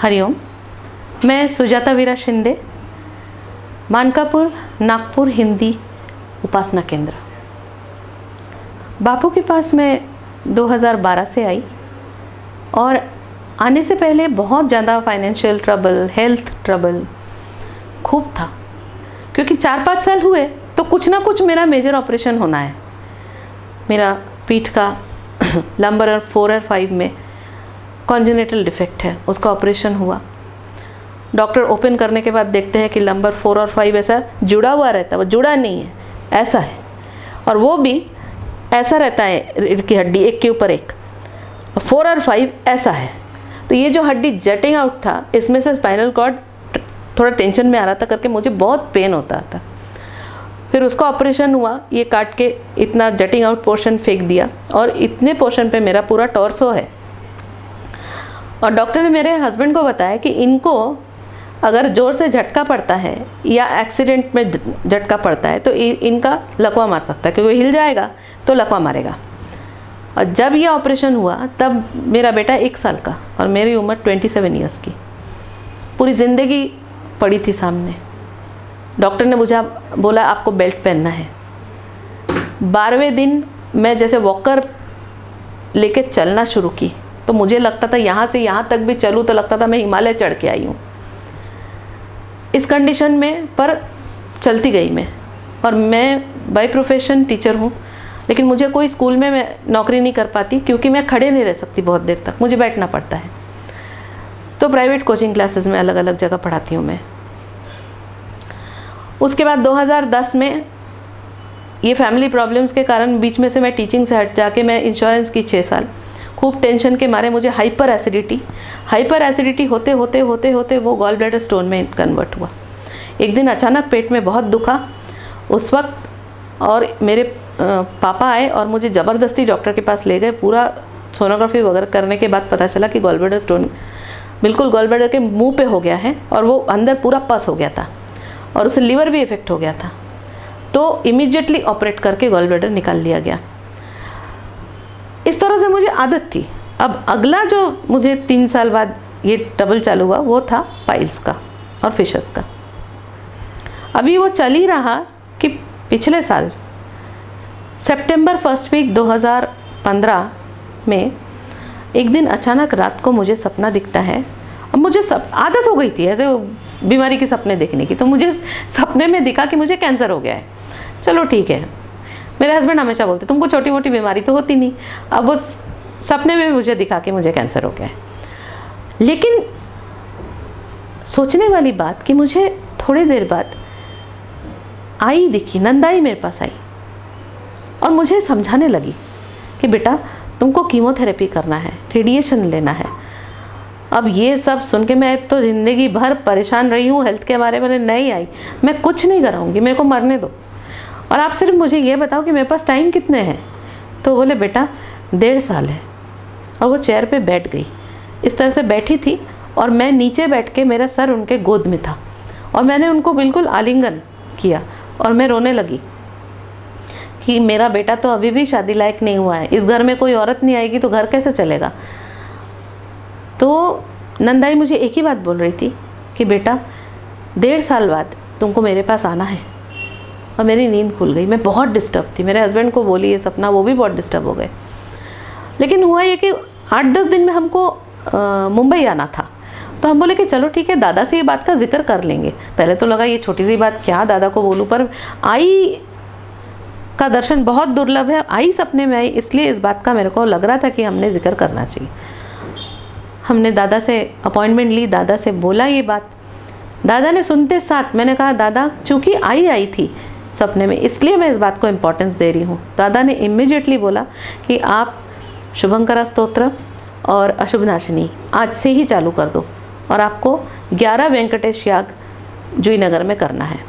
हरिओम। मैं सुजाता वीरा शिंदे, मानकापुर, नागपुर हिंदी उपासना केंद्र। बापू के पास मैं 2012 से आई और आने से पहले बहुत ज़्यादा फाइनेंशियल ट्रबल, हेल्थ ट्रबल खूब था, क्योंकि 4-5 साल हुए तो कुछ ना कुछ मेरा मेजर ऑपरेशन होना है। मेरा पीठ का लंबर 4 और 5 में कॉन्जेनिटल डिफेक्ट है, उसका ऑपरेशन हुआ। डॉक्टर ओपन करने के बाद देखते हैं कि लंबर 4 और 5 ऐसा जुड़ा हुआ रहता है, वो जुड़ा नहीं है, ऐसा है, और वो भी ऐसा रहता है, रीढ़ की हड्डी एक के ऊपर एक, 4 और 5 ऐसा है। तो ये जो हड्डी जटिंग आउट था, इसमें से स्पाइनल कॉर्ड थोड़ा टेंशन में आ रहा था करके मुझे बहुत पेन होता था। फिर उसका ऑपरेशन हुआ, ये काट के इतना जटिंग आउट पोर्शन फेंक दिया और इतने पोर्शन पे मेरा पूरा टॉर्सो है। और डॉक्टर ने मेरे हस्बैंड को बताया कि इनको अगर ज़ोर से झटका पड़ता है या एक्सीडेंट में झटका पड़ता है तो इनका लकवा मार सकता है, क्योंकि हिल जाएगा तो लकवा मारेगा। और जब ये ऑपरेशन हुआ तब मेरा बेटा 1 साल का और मेरी उम्र 27 ईयर्स की। पूरी ज़िंदगी पड़ी थी सामने। डॉक्टर ने मुझे बोला आपको बेल्ट पहनना है। 12वें दिन मैं जैसे वॉकर लेके चलना शुरू की तो मुझे लगता था यहाँ से यहाँ तक भी चलूँ तो लगता था मैं हिमालय चढ़ के आई हूँ, इस कंडीशन में। पर चलती गई मैं, और मैं बाय प्रोफेशन टीचर हूँ, लेकिन मुझे कोई स्कूल में मैं नौकरी नहीं कर पाती क्योंकि मैं खड़े नहीं रह सकती बहुत देर तक, मुझे बैठना पड़ता है। तो प्राइवेट कोचिंग क्लासेस में अलग अलग जगह पढ़ाती हूँ मैं। उसके बाद 2010 में ये फैमिली प्रॉब्लम्स के कारण बीच में से मैं टीचिंग से हट जाके मैं इंश्योरेंस की 6 साल। खूब टेंशन के मारे मुझे हाइपर एसिडिटी होते होते वो गॉल ब्लैडर स्टोन में कन्वर्ट हुआ। एक दिन अचानक पेट में बहुत दुखा उस वक्त, और मेरे पापा आए और मुझे ज़बरदस्ती डॉक्टर के पास ले गए। पूरा सोनोग्राफी वगैरह करने के बाद पता चला कि गॉल ब्लैडर स्टोन बिल्कुल गॉल ब्लैडर के मुंह पे हो गया है, और वो अंदर पूरा पस हो गया था और उससे लीवर भी इफेक्ट हो गया था। तो इमीडिएटली ऑपरेट करके गॉल ब्लैडर निकाल लिया गया। इस तरह से मुझे आदत थी। अब अगला जो मुझे 3 साल बाद ये ट्रबल चालू हुआ वो था पाइल्स का और फिशर्स का। अभी वो चल ही रहा कि पिछले साल सितंबर 1 वीक 2015 में एक दिन अचानक रात को मुझे सपना दिखता है। और मुझे आदत हो गई थी ऐसे बीमारी के सपने देखने की। तो मुझे सपने में दिखा कि मुझे कैंसर हो गया है। चलो ठीक है, मेरे हस्बैंड हमेशा बोलते तुमको छोटी मोटी बीमारी तो होती नहीं। अब वो सपने में मुझे दिखा कि मुझे कैंसर हो गया है। लेकिन सोचने वाली बात कि मुझे थोड़ी देर बाद आई दिखी, नंदाई मेरे पास आई और मुझे समझाने लगी कि बेटा तुमको कीमोथेरेपी करना है, रेडिएशन लेना है। अब ये सब सुन के मैं तो ज़िंदगी भर परेशान रही हूँ हेल्थ के बारे में, नहीं आई, मैं कुछ नहीं कराऊंगी, मेरे को मरने दो, और आप सिर्फ मुझे ये बताओ कि मेरे पास टाइम कितने हैं। तो बोले बेटा 1.5 साल है। और वो चेयर पे बैठ गई, इस तरह से बैठी थी और मैं नीचे बैठ के, मेरा सर उनके गोद में था और मैंने उनको बिल्कुल आलिंगन किया और मैं रोने लगी कि मेरा बेटा तो अभी भी शादी लायक नहीं हुआ है, इस घर में कोई औरत नहीं आएगी तो घर कैसे चलेगा। तो नंदाई मुझे एक ही बात बोल रही थी कि बेटा 1.5 साल बाद तुमको मेरे पास आना है। और मेरी नींद खुल गई। मैं बहुत डिस्टर्ब थी। मेरे हस्बैंड को बोली ये सपना, वो भी बहुत डिस्टर्ब हो गए। लेकिन हुआ ये कि 8-10 दिन में हमको मुंबई आना था। तो हम बोले कि चलो ठीक है, दादा से ये बात का जिक्र कर लेंगे। पहले तो लगा ये छोटी सी बात क्या दादा को बोलूँ, पर आई का दर्शन बहुत दुर्लभ है, आई सपने में आई, इसलिए इस बात का मेरे को लग रहा था कि हमने जिक्र करना चाहिए। हमने दादा से अपॉइंटमेंट ली, दादा से बोला ये बात। दादा ने सुनते साथ मैंने कहा दादा चूँकि आई थी सपने में, इसलिए मैं इस बात को इम्पोर्टेंस दे रही हूँ। दादा ने इमीडिएटली बोला कि आप शुभंकरा स्तोत्र और अशुभनाशिनी आज से ही चालू कर दो और आपको 11 वेंकटेश याग जूहीनगर में करना है।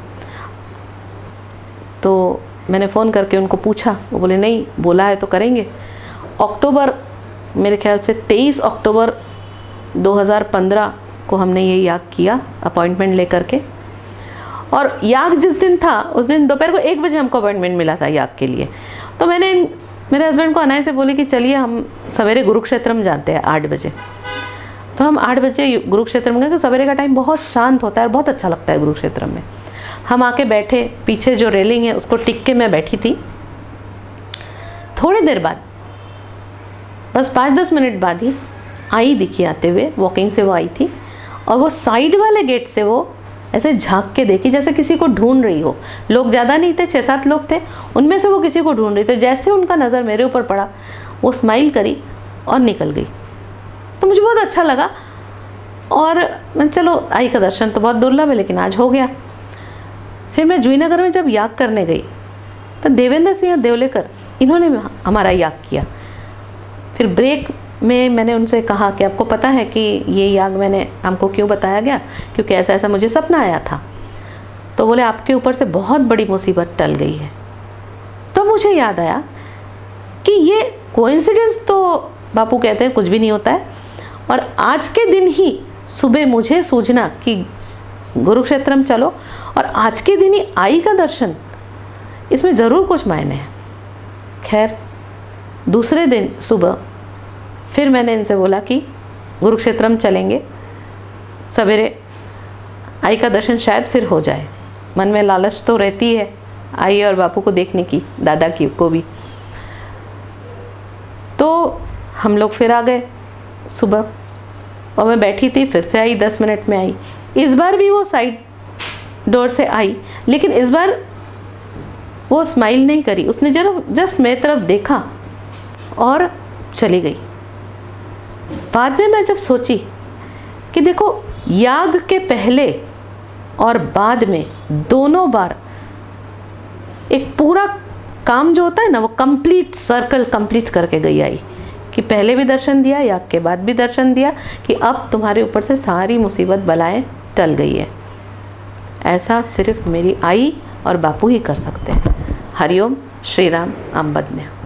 तो मैंने फ़ोन करके उनको पूछा, वो बोले नहीं, बोला है तो करेंगे। अक्टूबर, मेरे ख्याल से 23 अक्टूबर 2015 को हमने ये याग किया अपॉइंटमेंट लेकर के। और याग जिस दिन था उस दिन दोपहर को 1 बजे हमको अपॉइंटमेंट मिला था याग के लिए। तो मैंने मेरे हस्बैंड को अनाया से बोली कि चलिए हम सवेरे कुरुक्षेत्रम जाते हैं 8 बजे। तो हम 8 बजे कुरुक्षेत्र में गए, क्योंकि सवेरे का टाइम बहुत शांत होता है और बहुत अच्छा लगता है कुरुक्षेत्र में। हम आके बैठे, पीछे जो रेलिंग है उसको टिक के मैं बैठी थी। थोड़ी देर बाद, बस 5-10 मिनट बाद ही आई दिखी आते हुए, वॉकिंग से वो आई थी, और वो साइड वाले गेट से वो ऐसे झांक के देखी जैसे किसी को ढूंढ रही हो। लोग ज़्यादा नहीं थे, 6-7 लोग थे, उनमें से वो किसी को ढूंढ रही थी। जैसे उनका नज़र मेरे ऊपर पड़ा, वो स्माइल करी और निकल गई। तो मुझे बहुत अच्छा लगा, और मैं चलो आई का दर्शन तो बहुत दुर्लभ है, लेकिन आज हो गया। फिर मैं जूहीनगर में जब याग करने गई तो देवेंद्र सिंह देवलेकर इन्होंने हमारा याग किया। फिर ब्रेक में मैंने उनसे कहा कि आपको पता है कि ये याग मैंने हमको क्यों बताया गया, क्योंकि ऐसा ऐसा मुझे सपना आया था। तो बोले आपके ऊपर से बहुत बड़ी मुसीबत टल गई है। तो मुझे याद आया कि ये कोइंसिडेंस तो बापू कहते हैं कुछ भी नहीं होता है, और आज के दिन ही सुबह मुझे सूझना कि कुरुक्षेत्रम चलो, और आज के दिन ही आई का दर्शन, इसमें ज़रूर कुछ मायने हैं। खैर, दूसरे दिन सुबह फिर मैंने इनसे बोला कि कुरुक्षेत्रम चलेंगे, सवेरे आई का दर्शन शायद फिर हो जाए। मन में लालच तो रहती है आई और बापू को देखने की, दादा की को भी। तो हम लोग फिर आ गए सुबह, और मैं बैठी थी, फिर से आई, 10 मिनट में आई। इस बार भी वो साइड डोर से आई, लेकिन इस बार वो स्माइल नहीं करी, उसने जस्ट मेरी तरफ देखा और चली गई। बाद में मैं जब सोची कि देखो, याग के पहले और बाद में दोनों बार एक पूरा काम जो होता है ना, वो कंप्लीट सर्कल कंप्लीट करके गई आई, कि पहले भी दर्शन दिया, याग के बाद भी दर्शन दिया, कि अब तुम्हारे ऊपर से सारी मुसीबत बलाएं टल गई है। ऐसा सिर्फ मेरी आई और बापू ही कर सकते हैं। हरिओम, श्री राम, आम बदन्य।